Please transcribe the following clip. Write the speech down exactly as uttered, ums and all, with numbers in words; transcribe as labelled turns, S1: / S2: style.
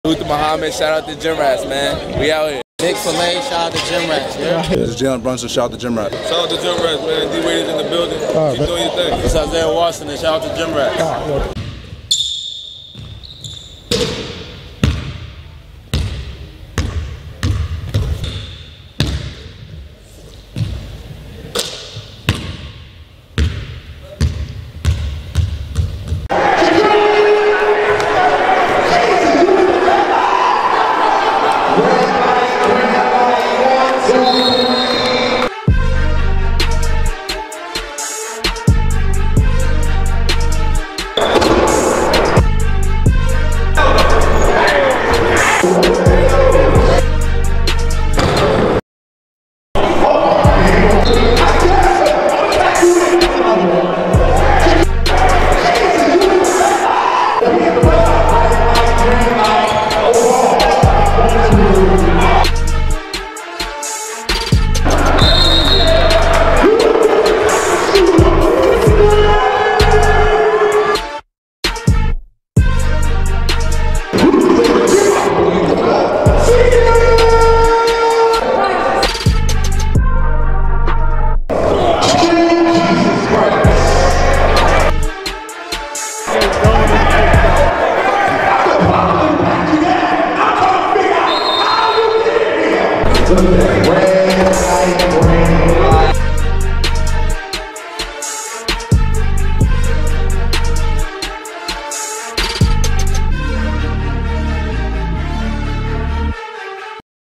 S1: Luther Muhammad, shout out to Gym Rats, man. We out here.
S2: Nick Filet, shout out to Gym Rats. Yeah.
S3: This is Jalen Brunson, shout out to Gym Rats.
S4: Shout out to Gym Rats, man. D-Wade is in the building.
S5: Right,
S4: Keep doing your thing.
S2: This is Isaiah Washington, shout out to Gym Rats.
S5: Right,